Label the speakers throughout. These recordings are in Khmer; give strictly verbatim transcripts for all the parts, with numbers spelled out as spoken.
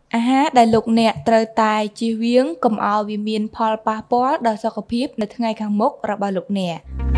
Speaker 1: អាហារដែលលោកអ្នកត្រូវតែជៀសវាងកុំឲ្យវាមានផលប៉ះពាល់ដល់សុខភាពនៅថ្ងៃខាងមុខរបស់លោកអ្នក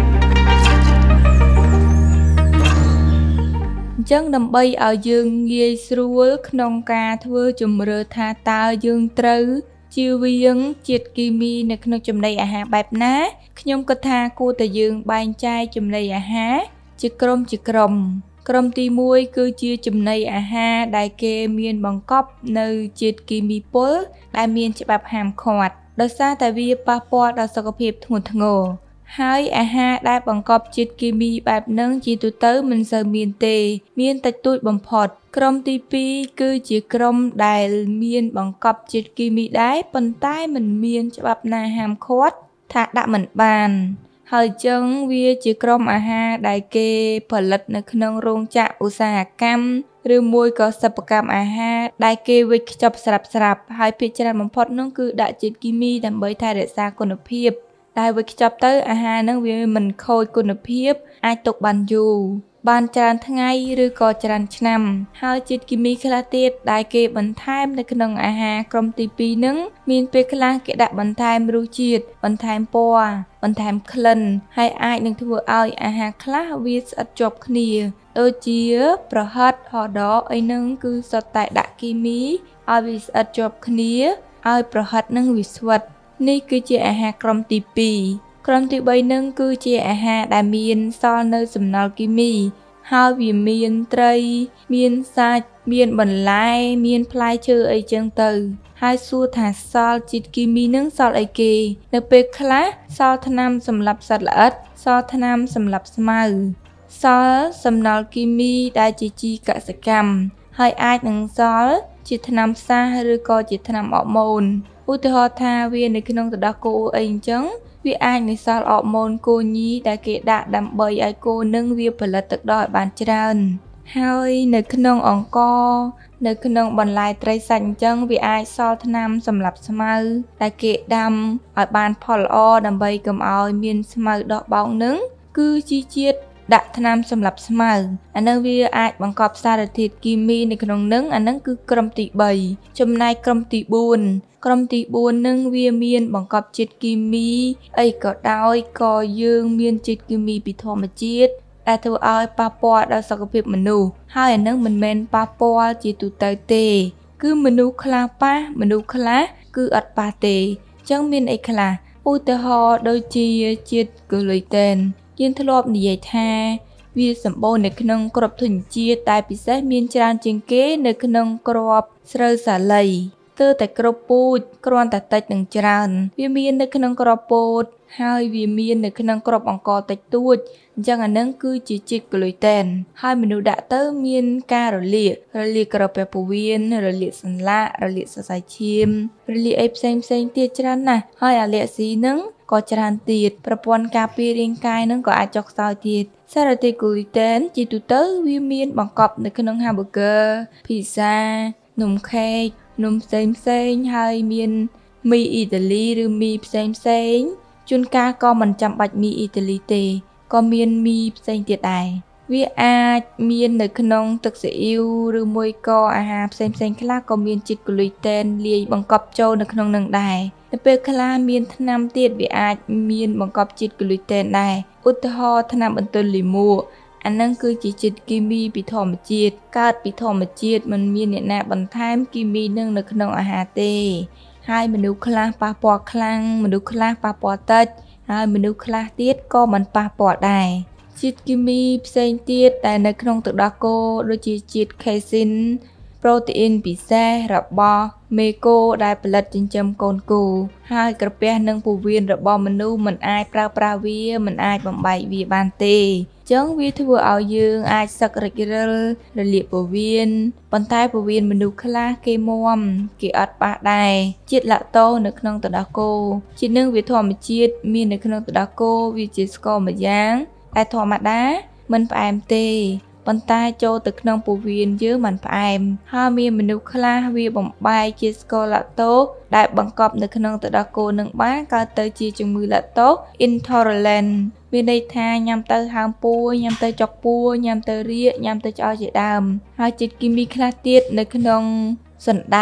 Speaker 1: អញ្ចឹងដើម្បីឲ្យយើងងាយស្រួលក្នុងការធ្វើជំរឿថាតើយើងត្រូវជៀសវាងជាតិគីមីនៅក្នុងចំណីអាហារបែបណាខ្ញុំគិតថាគួរតែយើងបែងចែកចំណីអាហារជាក្រុមជាក្រុមក្រុមទីមួយគឺជាចំណីអាហារដែលគេមានបង្កប់នៅជាតិគីមីពុលដែលមានច្បាប់ហាមឃាត់ដោយសារតែវាប៉ះពាល់ដល់សុខភាពធ្ងន់ធ្ងរហើយអាហារដែលបង្កប់ជាតិគីមីបែបហ្នឹងជាទូទៅមិនសូវមានទេមានតិចតួចបំផុតក្រុមទីពីរគឺជាក្រុមដែលមានបង្កប់ជាតិគីមីដែរប៉ុន្តែមិនមានច្បាប់ណាហាមឃាត់ថាដាក់មិនបានហើយចឹងវាជាក្រុមអាហារដែលគេផលិតនៅក្នុងរោងចក្រឧស្សាហកម្មឬមួយក៏សិប្បកម្មអាហារដែលគេវេចខ្ចប់ស្រាប់ស្រាប់ហើយភាគច្រើនបំផុតនោះគឺដាក់ជាតិគីមីដើម្បីថែរក្សាគុណភាពដែលវេចខ្ចប់ទៅអាហារនឹងវាមិនខូចគុណភាពអាចទុកបានយូរបានច្រើនថ្ងៃឬក៏ច្រើនឆ្នាំហើយជាតិគីមីខ្លះទៀតដែលគេបន្ថែមនៅក្នុងអាហារក្រុមទីពីរហ្នឹងមានពេលខ្លះគេដាក់បន្ថែមរសជាតិបន្ថែមពណ៌បន្ថែមក្លិនហើយអាចនឹងធ្វើឲ្យអាហារខ្លះវាស្អិតជាប់គ្នាដូចជាប្រហិតហតដកអីហ្នឹងគឺសុទ្ធតែដាក់គីមីឲ្យវាស្អិតជាប់គ្នាឲ្យប្រហិតហ្នឹងវាស្វិតនេះគឺជាអាហារក្រុមទីពីរក្រុមទីបីនឹងគឺជាអាហារដែលមានសល់នៅសំណល់គីមីហើយវាមានត្រីមានសាច់មានបន្លែមានផ្លែឈើអីចឹងទៅហើយសួរថាសល់ជាតិគីមីនឹងសល់អីគេនៅពេលខ្លះសល់ថ្នាំសម្លាប់សត្វល្អិតសល់ថ្នាំសម្លាប់ស្មៅសល់សំណល់គីមីដែលជាជីកសិកម្មហើយអាចនឹងសល់ជាថ្នាំផ្សះឬក៏ជាថ្នាំអរម៉ូនឧទាហរណ៍ថាវានៅក្នុងទឹកដោះគោអីអញ្ចឹងវាអាចនឹងសល់អរម៉ូនគោញីដែលគេដាក់ដើម្បីឲ្យគោនឹងវាផលិតទឹកដោះឲ្យបានច្រើនហើយនៅក្នុងអង្ករនៅក្នុងបន្លែត្រីសាច់អញ្ចឹងវាអាចសល់ថ្នាំសម្រាប់ស្មៅដែលគេដាំឲ្យបានផលល្អដើម្បីកុំឲ្យមានស្មៅដកបោកនឹងគឺជីជាតិដាក់ថ្នាំសម្រាប់ស្មៅអានឹងវាអាចបង្កប់សារធាតុគីមីនៅក្នុងនឹងអានឹងគឺក្រុមទីបីចំណែកក្រុមទីបួនក្រុមទីបួននឹងវាមានបង្កប់ជាតិគីមីអីក៏ដោយក៏យើងមានជាតិគីមីពីធម្មជាតិដែលធ្វើឲ្យប៉ះពាល់ដល់សុខភាពមនុស្សហើយអានឹងមិនមែនប៉ះពាល់ជាទូទៅទេគឺមនុស្សខ្លះប៉ះមនុស្សខ្លះគឺអត់ប៉ះទេអញ្ចឹងមានអីខ្លះឧទាហរណ៍ដូចជាជាតិក្លូតេនយើងធ្លាប់និយាយថាវាសម្បូរនៅក្នុងគ្រាប់ធញ្ញជាតិតែពិសេសមានច្រើនជាងគេនៅក្នុងគ្រាប់ស្រូវសាលីគឺតែគ្រាប់ពូជគ្រាន់តែតិចនឹងច្រើនវាមាននៅក្នុងគ្រាប់ពោតហើយវាមាននៅក្នុងគ្រាប់អង្ករតិចតួចអញ្ចឹងអានឹងគឺជាជាតិក្លូតេនហើយមនុស្សដាក់ទៅមានការរលាករលាកក្រពះពោះវៀនរលាកសន្លាក់រលាកសរសៃឈាមរលាកអីផ្សេងផ្សេងទៀតច្រើនណាស់ហើយអាឡែស៊ីនឹងក៏ច្រើនទៀតប្រព័ន្ធការពាររាងកាយនឹងក៏អាចចុះខ្សោយទៀតសារធាតុក្លូតេនជាទូទៅវាមានបង្កប់នៅក្នុង hamburger pizza នំខេកនំផ្សេងផ្សេងហើយមានមីអ៊ីតាលីឬមីផ្សេងផ្សេងជួនកាលក៏មិនចាំបាច់មីអ៊ីតាលីទេក៏មានមីផ្សេងទៀតដែរវាអាចមាននៅក្នុងទឹកស៊ីអ៊ីវឬមួយក៏អាហារផ្សេងផ្សេងខ្លះក៏មានជាតិក្លូតេនលាយបង្កប់ចូលនៅក្នុងនឹងដែរនៅពេលខ្លះមានថ្នាំទៀតវាអាចមានបង្កប់ជាតិក្លូតេនដែរឧទាហរណ៍ថ្នាំបន្ទន់លាមកអានឹងគឺជាជាតិគីមីពីធម្មជាតិកើតពីធម្មជាតិមិនមានអ្នកណាបន្ថែមគីមីនឹងនៅក្នុងអាហារទេហើយមនុស្សខ្លះប៉ះពាល់ខ្លាំងមនុស្សខ្លះប៉ះពាល់តិចហើយមនុស្សខ្លះទៀតក៏មិនប៉ះពាល់ដែរជាតិគីមីផ្សេងទៀតដែលនៅក្នុងទឹកដោះគោដូចជាជាតិខេស៊ីនប្រូតេអ៊ីនពិសេសរបស់មេគោដែលផលិតចិញ្ចឹមកូនគោហើយក្រពះនិងពោះវៀនរបស់មនុស្សមិនអាចប្រើប្រាស់វាមិនអាចបំបែកវាបានទេអញ្ចឹងវាធ្វើឲ្យយើងអាចសឹករិចរិលរលាកពោះវៀនប៉ុន្តែពោះវៀនមនុស្សខ្លះគេមាំគេអត់ប៉ះដែរជាតិឡាក់តូសនៅក្នុងទឹកដោះគោជាតិនឹងវាធម្មជាតិមាននៅក្នុងទឹកដោះគោវាជាស្ករមួយយ៉ាងតែធម្មតាមិនផ្អែមទេប៉ុន្តែចូលទៅក្នុងពោះវៀនយើងមិនផ្អែមហើយមានមនុស្សខ្លះវាបំបែកជាស្ករឡាក់តូសដែលបង្កប់នៅក្នុងទឹកដោះគោនឹងបានកើតទៅជាជំងឺឡាក់តូស intolerant មានន័យថាញ៉ាំទៅហើមពោះញ៉ាំទៅចុកពោះញ៉ាំទៅរាគញ៉ាំទៅឆ្អោយជាដើមហើយជាតិគីមីខ្លះទៀតនៅក្នុងសណ្ដែក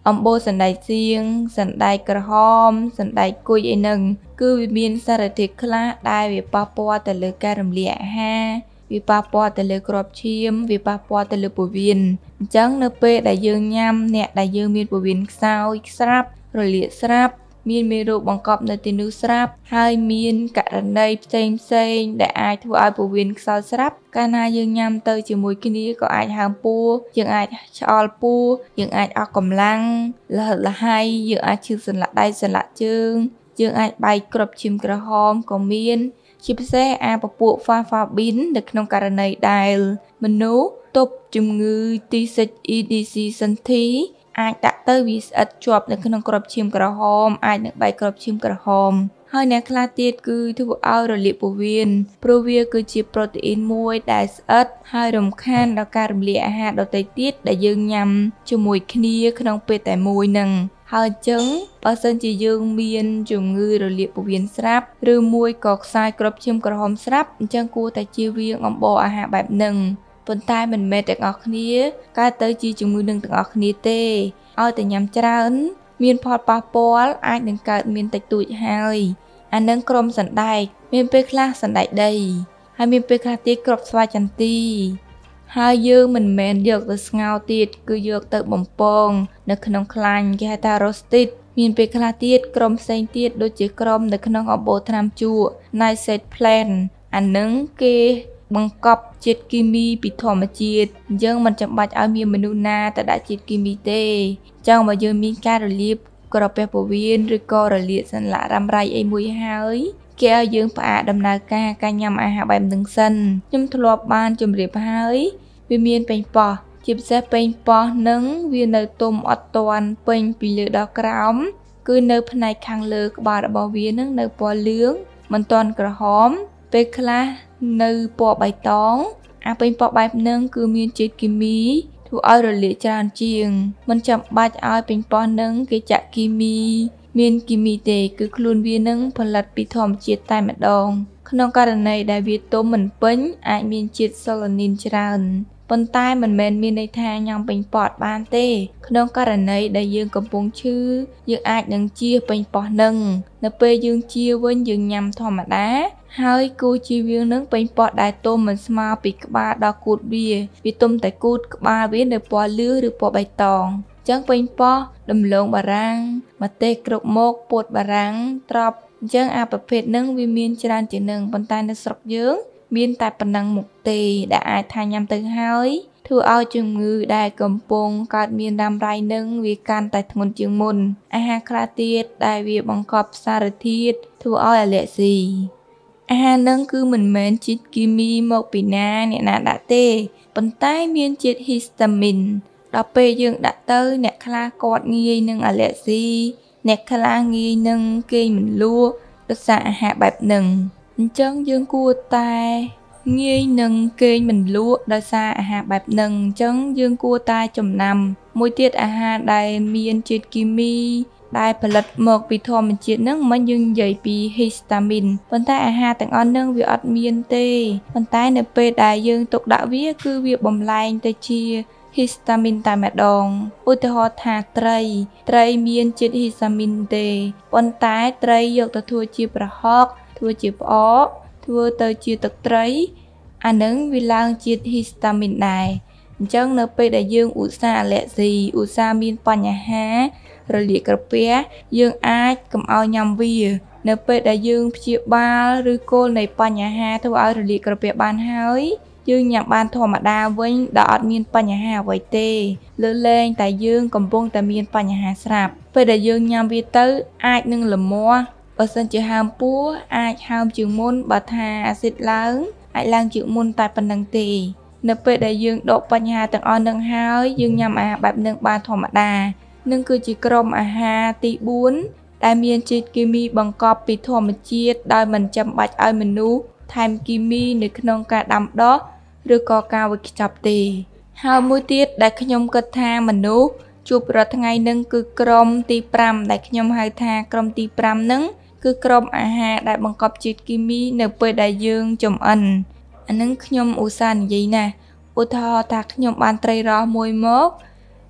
Speaker 1: អំបូរសណ្តែកសៀងសណ្តែកក្រហមសណ្តែកគុយអីហ្នឹងគឺវាមានសារធាតុខ្លះដែលវាប៉ះពាល់ទៅលើការរំលាយអាហារវាប៉ះពាល់ទៅលើគ្រាប់ឈាមវាប៉ះពាល់ទៅលើពោះវៀនអញ្ចឹងនៅពេលដែលយើងញ៉ាំអ្នកដែលយើងមានពោះវៀនខ្សោយស្រាប់រលាកស្រាប់មានមេរោគបង្កប់នៅទីនោះស្រាប់ហើយមានករណីផ្សេងផ្សេងដែលអាចធ្វើឲ្យពោះវៀនខ្សោយស្រាប់កាលណាយើងញ៉ាំទៅជាមួយគ្នាក៏អាចហើមពោះយើងអាចឆ្អល់ពោះយើងអាចអស់កម្លាំងលះលហើយយើងអាចឈឺសន្លាក់ដៃសន្លាក់ជើងយើងអាចបែកគ្រាប់ឈាមក្រហមក៏មានជាពិសេសអាពពួក Fafabin នៅក្នុងករណីដែលមនុស្សទប់ជំងឺទីសិច E D C សន្ធិអាចដាក់ទៅវាស្អិតជាប់នៅក្នុងគ្រាប់ឈាមក្រហមអាចនឹងបែកគ្រាប់ឈាមក្រហមហើយអ្នកខ្លះទៀតគឺធ្វើឲ្យរលាកពោះវៀនព្រោះវាគឺជាប្រូតេអ៊ីនមួយដែលស្អិតហើយរំខានដល់ការរំលាយអាហារដទៃទៀតដែលយើងញ៉ាំជាមួយគ្នាក្នុងពេលតែមួយនឹងហើយអញ្ចឹងបើសិនជាយើងមានជំងឺរលាកពោះវៀនស្រាប់ឬមួយក៏ខ្សោយគ្រាប់ឈាមក្រហមស្រាប់អញ្ចឹងគួរតែជៀសវាងអំបោរអាហារបែបហ្នឹងប៉ុន្តែមិនមែនទាំងអស់គ្នាកើតទៅជាជំងឺនឹងទាំងអស់គ្នាទេឲ្យតែញ៉ាំច្រើនមានផលប៉ះពាល់អាចនឹងកើតមានតិចតួចហើយអានឹងក្រុមសណ្តែកមានពេលខ្លះសណ្តែកដីហើយមានពេលខ្លះទៀតគ្រាប់ស្វាយចន្ទីហើយយើងមិនមែនយកទៅស្ងោរទៀតគឺយកទៅបំពងនៅក្នុងខ្លាញ់គេហៅថា roasted មានពេលខ្លះទៀតក្រុមផ្សេងទៀតដូចជាក្រុមនៅក្នុងអំបូរថ្នាំជក់ Nitrate plant អានឹងគេបង្កប់ជាតិគីមីពីធម្មជាតិអញ្ចឹងមិនចាំបាច់ឲ្យមានមនុស្សណាទៅដាក់ជាតិគីមីទេអញ្ចឹងបើយើងមានការរលាកក្រពះពោះវៀនឬក៏រលាកសន្លាក់រ៉ាំរ៉ៃអីមួយហើយគេឲ្យយើងផ្អាកដំណើរការការញ៉ាំអាហារបែបហ្នឹងសិនខ្ញុំធ្លាប់បានជម្រាបហើយវាមានប៉េងប៉ោះជាពិសេសប៉េងប៉ោះនឹងវានៅទុំអត់ទាន់ពេញពីលើដល់ក្រោមគឺនៅផ្នែកខាងលើក្បាលរបស់វានឹងនៅពណ៌លឿងមិនទាន់ក្រហមពេលខ្លះនៅពណ៌បៃតងអាប៉េងប៉ោះបែបហ្នឹងគឺមានជាតិគីមីធ្វើឲ្យរលាកច្រើនជាងមិនចាំបាច់ឲ្យប៉េងប៉ោះហ្នឹងគេចាក់គីមីមានគីមីទេគឺខ្លួនវានឹងផលិតពីធម្មជាតិតែម្ដងក្នុងករណីដែលវាទុំមិនពេញអាចមានជាតិសូឡានីនច្រើនប៉ុន្តែមិនមែនមានន័យថាញ៉ាំប៉េងប៉ោះបានទេក្នុងករណីដែលយើងកំពុងឈឺយើងអាចនឹងជៀសប៉េងប៉ោះនឹងនៅពេលយើងជៀសវិញយើងញ៉ាំធម្មតាហើយគូជៀសវាងនឹងប៉េងប៉ោះដែលទុំមិនស្មើពីក្បាលដល់គូតវាវាទុំតែគូតក្បាលវានៅពណ៌លឿងឬពណ៌បៃតងចឹងប៉េងប៉ោះដំឡូងបារាំងម្ទេសគ្រប់មុខពោតបារាំងត្រប់អញ្ចឹងអាប្រភេទហ្នឹងវាមានច្រើនជាងនឹងប៉ុន្តែនៅស្រុកយើងមានតែប៉ុណ្ណឹងមុខទេដែលអាចថាញ៉ាំទៅហើយធ្វើឲ្យជំងឺដែលកំពុងកើតមានរ៉ាំរ៉ៃនឹងវាកាន់តែធ្ងន់ជាងមុនអាហារខ្លះទៀតដែលវាបង្កប់សារធាតុធ្វើឲ្យអាឡែស៊ីអាហារនឹងគឺមិនមែនជាតិគីមីមកពីណាអ្នកណាដាក់ទេប៉ុន្តែមានជាតិ histamine ដល់ពេលយើងដាក់ទៅអ្នកខ្លះគាត់ងាយនឹងអាឡែស៊ីអ្នកខ្លះងាយនឹងគេងមិនលក់ដោយសារអាហារបែបហ្នឹងអញ្ចឹងយើងគួរតែងាយនឹងគេងមិនលក់ដោយសារអាហារបែបហ្នឹងអញ្ចឹងយើងគួរតែចំណាំមួយទៀតអាហារដែលមានជាតិគីមីដែលផលិតមកពីធម្មជាតិហ្នឹងមិនយើងនិយាយពី histamine ប៉ុន្តែអាហារទាំងអស់ហ្នឹងវាអត់មានទេប៉ុន្តែនៅពេលដែលយើងទុកដាក់វាគឺវាបំលែងទៅជា histamine តែម្ដងឧទាហរណ៍ថាត្រីត្រីមានជាតិ histamine ទេប៉ុន្តែត្រីយកទៅធ្វើជាប្រហុកធ្វើជាផ្អកធ្វើទៅជាទឹកត្រីអានឹងវាឡើងជាតិ histamine ដែរអញ្ចឹងនៅពេលដែលយើងឧស្សាហ៍អាឡែស៊ីឧស្សាហ៍មានបញ្ហារលាកក្រពះយើងអាចកុំឲ្យញ៉ាំវានៅពេលដែលយើងព្យាបាលឬគោលនៃបញ្ហាធ្វើឲ្យរលាកក្រពះបានហើយយើងញ៉ាំបានធម្មតាវិញដែលអត់មានបញ្ហាអ្វីទេលើលែងតែយើងកំពុងតែមានបញ្ហាស្រាប់ពេលដែលយើងញ៉ាំវាទៅអាចនឹងលមាស់បើសិនជាហើមពោះអាចហើមជាងមុនបើថាអាស៊ីតឡើងអាចឡើងជាងមុនតែប៉ុណ្្នឹងទេនៅពេលដែលយើងដកបញ្ហាទាំងអស់នឹងហើយយើងញ៉ាំអាហារបែបនឹងបានធម្មតានឹងគឺជាក្រុមអាហារទីបួនដែលមានជាតិគីមីបង្កប់ពីធម្មជាតិដោយមិនចាំបាច់ឲ្យមនុស្សថែមគីមីនៅក្នុងការដាំដុះឬក៏ការវេចខ្ចប់ទេហើយមួយទៀតដែលខ្ញុំគិតថាមនុស្សជួបរាល់ថ្ងៃនឹងគឺក្រុមទីប្រាំដែលខ្ញុំហៅថាក្រុមទីប្រាំនឹងគឺក្រុមអាហារដែលបង្កប់ជាតិគីមីនៅពេលដែលយើងចម្អិនអានឹងខ្ញុំឧស្សាហ៍និយាយណាឧទាហរណ៍ថាខ្ញុំបានត្រីរ៉ស់មួយមក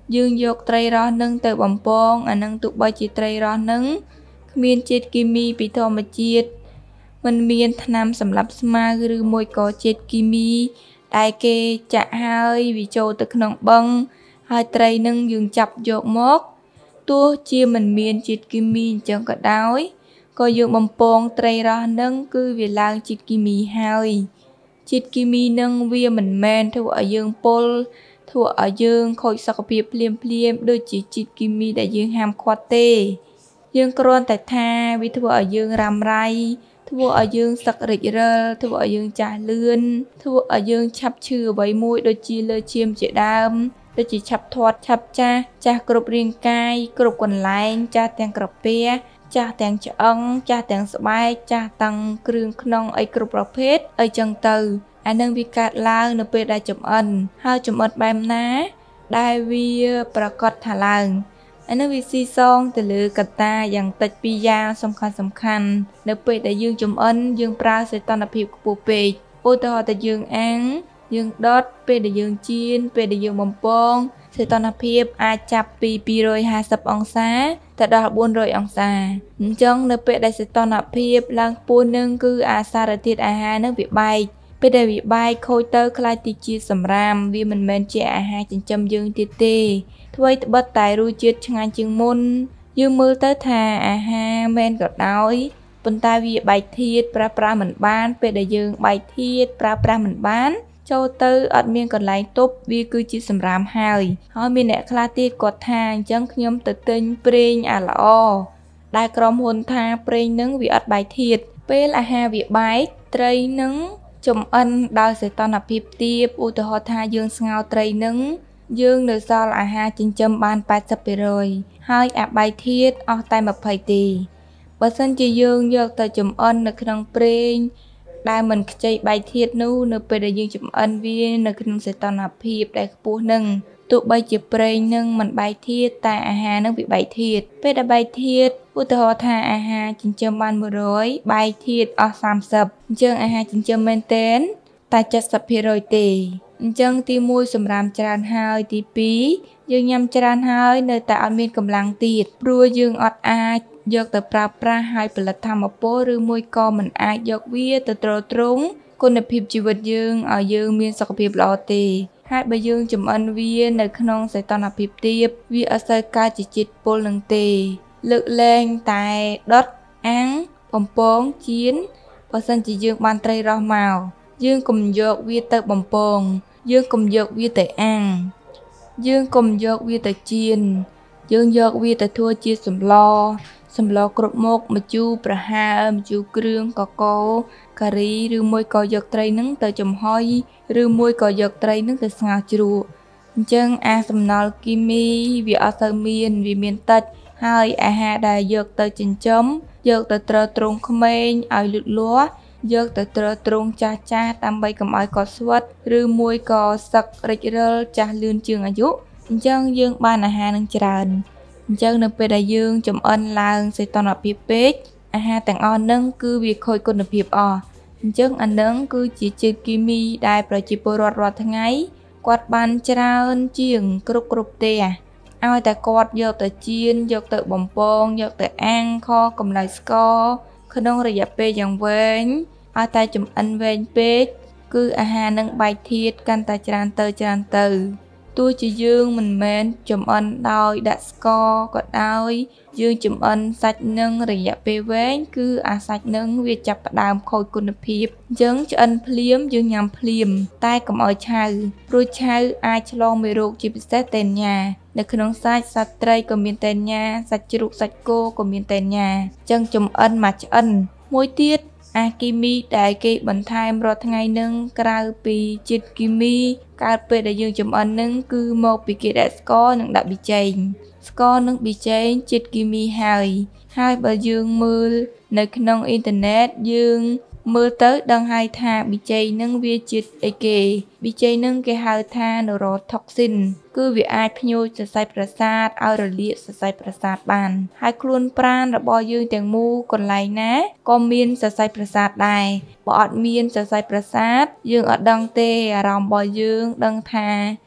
Speaker 1: dương dọc tray rò nâng từ bầm bong à nâng tụ bay chỉ tray rò nâng miên chết kimi bị thò mà chết mình miên tham sầm lập sma rư môi có chết kimi đại kê chạ hơi vì châu từ nòng băng hai tray nâng dương chập dọc mốc tua chia mình miên chết kimi chẳng có đói có dương bầm bong tray rò nâng cứ vì lang chết kimi hơi chết kimi nâng vía mình men thua ở dương pol thua ở dương khôi sắc biệp liêm liêm đôi chỉ chết kimi đại dương ham khoa tê dương cron tại tha vì thua ở dương ram rai thua ở dương sặc rịch rơ thua ở dương trà lươn thua ở dương chập chư với mũi đôi chi lơ chiêm chỉ đam đôi chỉ chập thoát chập cha cha cột riêng cai cột quần lái cha tàng cột pe cha tàng chợ cha tàng sợi bay cha tăng kêu nong ấy cột bọc phết ấy chân từ anh đang bị cắt lao nợ pe đại chậm ẩn hai chậm ẩn bám ná đại viประกอบthả làngอันนั้นวิซีซองแต่เลือกตาอย่างตัดปียาสำคัญสำคัญเนื้อเป็ดแต่ยืงจุ่มอันยืงปลาใส่ตอนอภิบปูเป็ดอุตหะแต่ยืงอังยืงดอดเป็ดแต่ยืงจีนเป็ดแต่ยืงบอมปองใส่ตอนอภิบอาจับปีปีโรยห้าสิบองศาแต่ดอกบุญโรยองศาจังเนื้อเป็ดแต่ใส่ตอนอภิบลังปูนึงคืออาสารทิศอาหารนึกวิบใบเป็ดแต่วิบใบโคเตอร์คลายติจีสำรามวิมันเมนเจอาหารจินจำยืงตีเตถ้วยบัดไตรูจิตงานจึงมุนยืมมือเตอทาอาหาแมนก็น้อยปนตาวีใบเทียดปลาปลาเหมือนบ้านเป็ดยืงใบเทียดปลาปลาเหมือนบ้านโจเตออัดเมียงก่อนไหลตบวีคือจิตสำรามหายเขามีแหนคลาตีกดทางจังขยมตะเต็งเปร่งอ่ะละอ้อได้กรอมหนทาเปร่งนึงวีอัดใบเทียดเป็นอาหาวีใบเตยนึงจมอันดาวเสตอนอภิบตีบอุตหะทายืงสงาวเตยนึงยืงเนื้อซอลอาหารจินจำบานไปสับไปเลยให้อาใบเทียดออกไตมาไฟตีบัสันจะยืงยกแต่จมอันในขนมเปร่งได้เหมือนใจใบเทียดนู้นไปได้ยืงจมอันวีในขนมเสตอนอภิบได้ปูหนึ่งตัวใบจะเปร่งหนึ่งมันใบเทียดแต่อาหารนึงbịใบเทียดเป็นใบเทียดอุตหะทาอาหารจินจำบานมือร้อยใบเทียดออกสามสิบเจิงอาหารจินจำเมนเทนแต่จะสับเพโรยตีจังที่มุ้ยสำรามจานหายที่ปียังยำจานหายในแต่อันมีกำลังตีดรัวยังอดอาจยกแต่ปลาปลาหายผลิตธรรมโปหรือมุ้ยกอมันอาจยกเวียแต่ตรตรงคุณภาพชีวิตยังเอายังมีสุขภาพหล่อตีให้ใบยังจำอันเวียในขนมใส่ตอนอภิบตีบวิอาศัยการจิตจิตโปลังตีเลือกแรงตายดดอังปมปองจีนเพราะสันจิยังบานไตรรอมายังกลมยกเวียเตบปมปองdương cùng dọc vi tới ăn dương cùng dọc vi tới chiên dương dọc vi tới thua chia sầm lo sầm lo cột mốc mà chu pra ha mà chu kêu có có cà ri rư môi cò dọc tray nứng tới chầm hoi rư môi cò dọc tray nứng tới ngào chua chân a sầm nol kimi vì ở sơ miền vì miền tây hai a ha đài dọc tới chỉnh chấm dọc tới trơ trung khmer ai lụt lúa dọc tới trơ trung cha cha tam bay cầm ai có suất rư môi có sặc rịch rơ cha lươn trườngอายุ chân dương ban a ha nâng tràn chân nâng pe đại dương chấm ân lang sẽ toàn ở phía page a ha tàng on nâng cứ việc khôi con ở phía o chân anh nâng cứ chỉ chơi kimi đạiประจิปรรอดทั้งไงกวาดบานจราเอินเจียงกรุบกรุบเตะเอาแต่กวาดยกแต่จีนยกแต่บ่มปองยกแต่อ่างคอกำไรสกอขนมระยะเปย์อย่างเว้นเอาแต่จมอันเว้นเป๊กคืออาหารนึ่งใบเทียดกันแต่จานเตอจานเตอตัวจะยืงมันเม้นจมอันดอยดัสกอก็ได้ยืงจมอันสัตนึ่งระยะเปย์เว้นคืออาสัตนึ่งเวียจับดามคอยคุณภาพยังจะอันเพลียมยังยำเพลียมใต้กับอ้อยชารู้ชาอาชลองไม่รู้จีบเซตเตนยาในขนมสัตสัตไตรก็มีเตนยาสัตจรุกสัตโกก็มีเตนยาจังจมอันมาจะอันมวยเทียดอากิมีได้เก็บบรรทายรอทั้งไงนึงกลายปีจิตกิมีการเปิดได้ยืงจมอันนึงคือโมปีเกดสกอหนึ่งดับบีเจนสกอหนึ่งบีเจนจิตกิมีหายหายบยืงมือในขนมอินเทอร์เน็ตยืงมือเตอดังหายทาบีเจนนึงเวียจิตไอเกบีเจนนึงเกหายทานโรท็อกซินคือวิอาพยูจะใส่ประสาทเอาระเลียจะใส่ประสาทบานหายคลุนปราณระบอยืงแตงมูก่อนไหลนะก็มีนจะใส่ประสาทได้บอดมีนจะใส่ประสาทยืงอดดังเตอารามบอยืงดังทา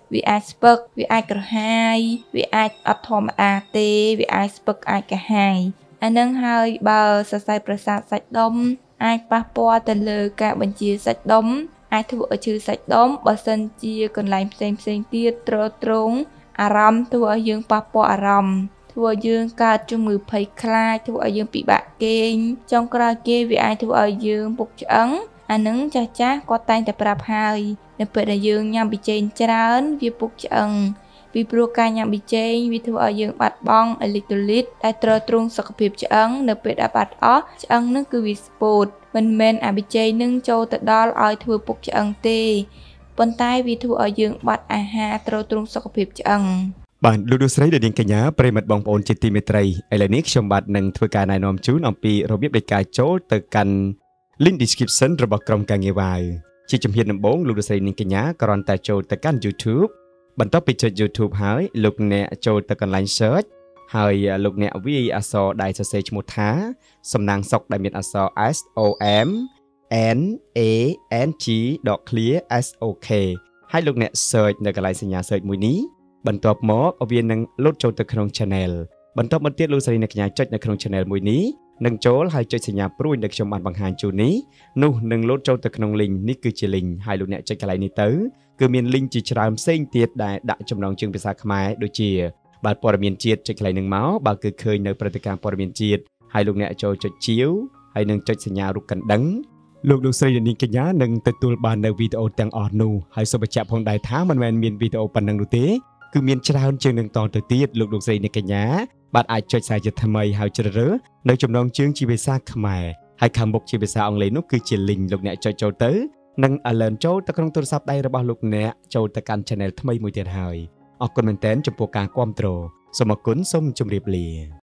Speaker 1: វាអាចស្ពឹកវាអាចក្រហាយវាអាចអត់ធម្មតាទេវាអាចស្ពឹកអាចកាហាយអានឹងហើយបើសរសៃប្រសាទសាច់ដុំអាចប៉ះពាល់ទៅលើការបញ្ជាសាច់ដុំអាចធ្វើឲ្យឈឺសាច់ដុំបើសិនជាកន្លែងផ្សេងផ្សេងទៀតទ្រទ្រង់អារម្មណ៍ធ្វើឲ្យយើងប៉ះពាល់អារម្មណ៍ធ្វើឲ្យយើងកើតជំងឺភ័យខ្លាចធ្វើឲ្យយើងពិបាកគេងចុងក្រោយគេវាអាចធ្វើឲ្យយើងពុកឆ្អឹងអានឹងចាស់ចាស់គាត់តែងតែប្រាប់ហើយនៅពេលដែលយើងញ៉ាំប៊ីចេងច្រើនវាពុកឆ្អឹងពីព្រោះការញ៉ាំប៊ីចេងវាធ្វើឲ្យយើងបាត់បង់អេឡិចត្រូលីតដែលទ្រទ្រង់សុខភាពឆ្អឹងនៅពេលដែលបាត់អស់ឆ្អឹងនឹងគឺវាស្ពោតមិនមែនអាប៊ីចេងនឹងចូលទៅដល់ឲ្យធ្វើពុកឆ្អឹងទេប៉ុន្តែវាធ្វើឲ្យយើងបាត់អាហារទ្រទ្រង់សុខភាពឆ្អឹង
Speaker 2: បាទលោកលោកស្រីដែលនាងកញ្ញាប្រិមត្តបងប្អូនជាទីមេត្រីឥឡូវនេះខ្ញុំបាទនឹងធ្វើការណែនាំជូនអំពីរបៀបនៃការចូលទៅកាន់ link description របស់ក្រុមការងារវាវជាជំហានដំបូងលោកលោកស្រីនាងកញ្ញាគ្រាន់តែចូលទៅកាន់ YouTube បន្ទាប់ពីចុច YouTube ហើយលោកអ្នកចូលទៅកន្លែង search ហើយលោកអ្នកវាយអក្សរដែលសរសេរឈ្មោះថាសំណាងសុកដែលមានអក្សរ S O M N A N G clear S O K ហើយលោកអ្នក search នៅកន្លែងសញ្ញា search មួយនេះបន្ទាប់មកវានឹងលោតចូលទៅក្នុង channel បន្ទាប់មកទៀតលោកស្រីអ្នកកញ្ញាចុចនៅក្នុង channel មួយនេះនឹងចូលហើយចុចសញ្ញាព្រួយដែលខ្ញុំបានបង្ហាញជូននេះនោះនឹងលោតចូលទៅក្នុង link នេះគឺជា link ហើយលោកអ្នកចុចកន្លែងនេះទៅគឺមាន link ជាច្រើនផ្សេងទៀតដែលដាក់ចំណងជើងភាសាខ្មែរដូចជាបាទព័ត៌មានជាតិចុចកន្លែងនឹងមកបើគឺឃើញនៅព្រឹត្តិការណ៍ព័ត៌មានជាតិហើយលោកអ្នកចូលចុចជាវហើយនឹងចុចសញ្ញារូបកណ្ដឹងលោកលោកស្រីនាងកញ្ញានឹងទទួលបាននៅវីដេអូទាំងអស់នោះហើយសូមបញ្ជាក់ផងដែរថាមិនមែនមានវីដេអូប៉ុណ្ណឹងនោះទេគឺមានច្រើនជាងនឹងតទៅទៀតលោកលោកស្រីនាងកញ្ញាបាទអាចចុចសារជាថ្មីហើយជ្រើសរើសនៅចំណងជើងជាភាសាខ្មែរហើយខាងមុខជាភាសាអង់គ្លេសនោះគឺជា link លោកអ្នកចុចចូលទៅនឹង alert ចូលទៅក្នុងទូរស័ព្ទដៃរបស់លោកអ្នកចូលទៅកាន់ channel ថ្មីមួយទៀតហើយអរគុណមែនទែនចំពោះការគាំទ្រសូមអរគុណសូមជម្រាបលា